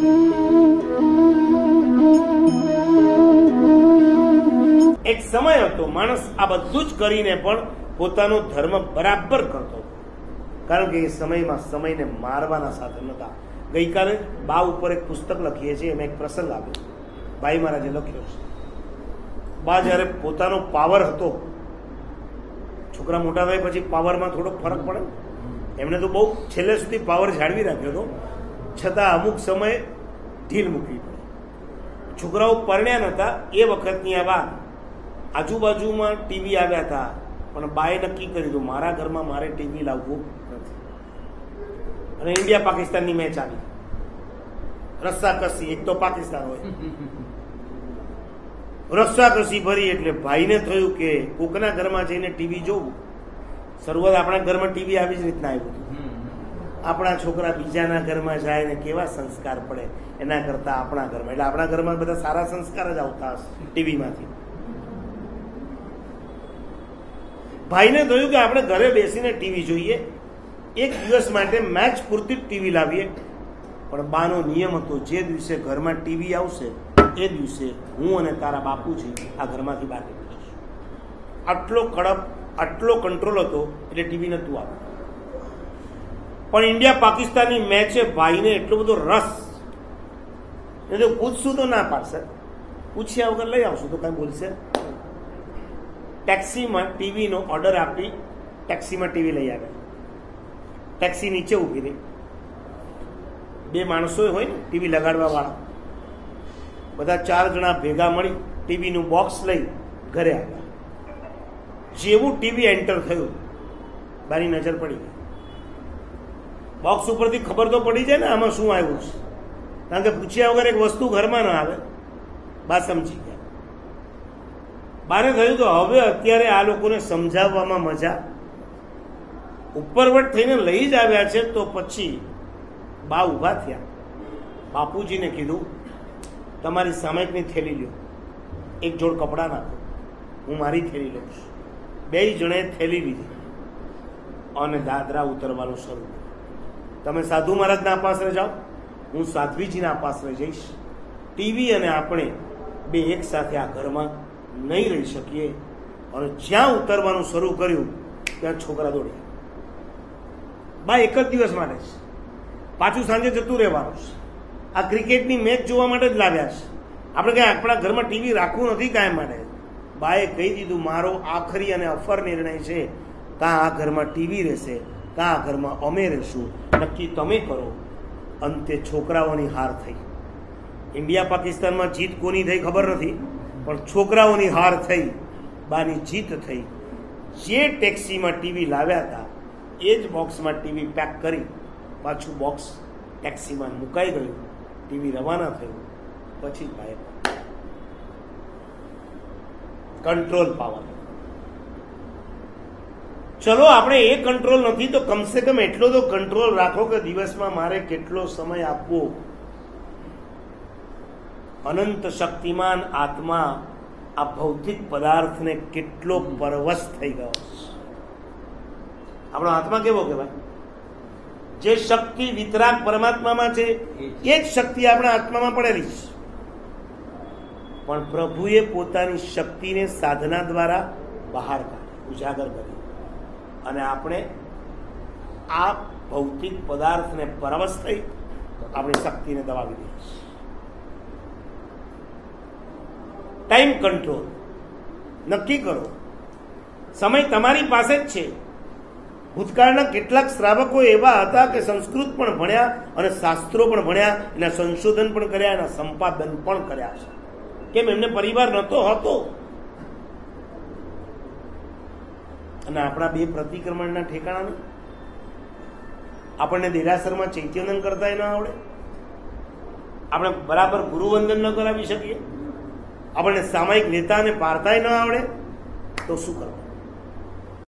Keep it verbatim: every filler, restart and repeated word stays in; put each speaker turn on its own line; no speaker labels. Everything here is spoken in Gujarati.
એક સમય હતો માણસ આ બધું જ કરીને પણ પોતાનો ધર્મ બરાબર કરતો, કારણ કે એ સમયમાં સમયને મારવાના સાધન નતા. ગઈકાલે બા ઉપર એક પુસ્તક લખીએ છીએ, એમાં એક પ્રસંગ આવ્યો, ભાઈ મહારાજે લખ્યો છે. બા જયારે પોતાનો પાવર હતો, છોકરા મોટા થાય પછી પાવરમાં થોડો ફરક પડે, એમને તો બહુ છેલ્લે સુધી પાવર જાળવી રાખ્યો હતો, છતાં અમુક સમયે ઢીલ મૂકવી પડે. છોકરાઓ પરણ્યા નતા એ વખતની આ વાત. આજુબાજુમાં ટીવી આવ્યા હતા, પણ બાએ નક્કી કર્યું હતું મારા ઘરમાં મારે ટીવી લાવવું નથી. અને ઇન્ડિયા પાકિસ્તાનની મેચ આવી, રસ્સાકસી, એક તો પાકિસ્તાન હોય, રસ્સાકસી ભરી. એટલે ભાઈને થયું કે કોકના ઘરમાં જઈને ટીવી જોવું. શરૂઆત આપણા ઘરમાં ટીવી આવી જ રીતના આવ્યું હતું. આપણા છોકરા બીજાના ઘરમાં જાય ને કેવા સંસ્કાર પડે એના કરતા આપણા ઘરમાં, એટલે આપણા ઘરમાં બધા સારા સંસ્કાર જ આવતા હશે ટીવીમાંથી. ભાઈને થયું કે આપણે ઘરે બેસીને ટીવી જોઈએ, એક દિવસ માટે મેચ પૂરતી જ ટીવી લાવીએ. પણ બાનો નિયમ હતો જે દિવસે ઘરમાં ટીવી આવશે એ દિવસે હું અને તારા બાપુજી આ ઘરમાંથી બહાર નીકળી જશું. આટલો કડક, આટલો કંટ્રોલ હતો એટલે ટીવી નતું આવતું. પણ ઇન્ડિયા પાકિસ્તાનની મેચે ભાઈને એટલો બધો રસ, એટલે પૂછશું તો ના પાડશે, પૂછ્યા વગર લઈ આવશું તો કઈ બોલશે. ટેક્સીમાં ટીવીનો ઓર્ડર આપી ટેક્સીમાં ટીવી લઈ આવ્યા. ટેક્સી નીચે ઉભી રહી, બે માણસો હોય ને ટીવી લગાડવા વાળા, બધા ચાર જણા ભેગા મળી ટીવીનું બોક્સ લઈ ઘરે આવ્યા. જેવું ટીવી એન્ટર થયું, બારી નજર પડી ગઈ. બોક્સ ઉપરથી ખબર તો પડી જાય ને આમાં શું આવ્યું છે, કારણ કે પૂછ્યા વગર એક વસ્તુ ઘરમાં ન આવે. બા સમજી ગયા. બાને થયું કે હવે અત્યારે આ લોકોને સમજાવવામાં મજા, ઉપરવટ થઈને લઈ જ આવ્યા છે. તો પછી બા ઉભા થયા, બાપુજીને કીધું તમારી સામાયિકની થેલી લ્યો, એક જોડ કપડાં નાખો, હું મારી થેલી લઉં છું. બે જણે થેલી લીધી અને દાદરા ઉતરવાનું શરૂ કર્યું. તમે સાધુ મહારાજના આપાસરે જાઓ, હું સાધ્વીજીના આપાસરે જઈશ. ટીવી અને આપણે બે એક સાથે આ ઘરમાં નહીં રહી શકીએ. અને જ્યાં ઉતરવાનું શરૂ કર્યું ત્યાં છોકરા દોડ્યા. બા એક જ દિવસ માટે છે, પાછું સાંજે જતું રહેવાનું છે. આ ક્રિકેટની મેચ જોવા માટે જ લાવ્યા છે. આપણે કઈ આપણા ઘરમાં ટીવી રાખવું નથી કાયમ માટે. બાએ કહી દીધું મારો આખરી અને અફર નિર્ણય છે, કાં આ ઘરમાં ટીવી રહેશે કાં આ ઘરમાં અમે રહેશું, નક્કી તમે કરો. અંતે છોકરાઓની હાર થઈ. ઇન્ડિયા પાકિસ્તાનમાં જીત કોની થઈ ખબર નથી, પણ છોકરાઓની હાર થઈ, બાની જીત થઈ. જે ટેક્સીમાં ટીવી લાવ્યા હતા એ જ બોક્સમાં ટીવી પેક કરી પાછું બોક્સ ટેક્સીમાં મુકાઈ ગયું. ટીવી રવાના થયું. પછી ભાઈ કંટ્રોલ પાવર. ચલો આપણે એ કંટ્રોલ નથી તો કમસે કમ એટલો તો કંટ્રોલ રાખો કે દિવસમાં મારે કેટલો સમય આપવો. અનંત શક્તિમાન આત્મા આ ભૌતિક પદાર્થને કેટલો પરવશ થઈ ગયો. આપણો આત્મા કેવો કહેવાય? જે શક્તિ વિતરાગ પરમાત્મામાં છે એ જ શક્તિ આપણા આત્મામાં પડેલી છે. પણ પ્રભુએ પોતાની શક્તિને સાધના દ્વારા બહાર કાઢી, ઉજાગર કરી, અને આપણે આ ભૌતિક પદાર્થને પરવશ થઈ આપણી શક્તિને દબાવી દઈએ છીએ. ટાઈમ કંટ્રોલ નક્કી કરો. સમય તમારી પાસે જ છે. ભૂતકાળના કેટલાક શ્રાવકો એવા હતા કે સંસ્કૃત પણ ભણ્યા અને શાસ્ત્રો પણ ભણ્યા, એના સંશોધન પણ કર્યા, એના સંપાદન પણ કર્યા છે. કેમ? એમને પરિવાર નહોતો હતો. અને આપણા બે પ્રતિક્રમણના ઠેકાણા નહીં. આપણને દેરાસરમાં ચૈત્યવંદન કરતા ન આવડે, આપણે બરાબર ગુરુવંદન ન કરાવી શકીએ, આપણને સામાયિક લેતા અને પારતાય ન આવડે, તો શું કરવું?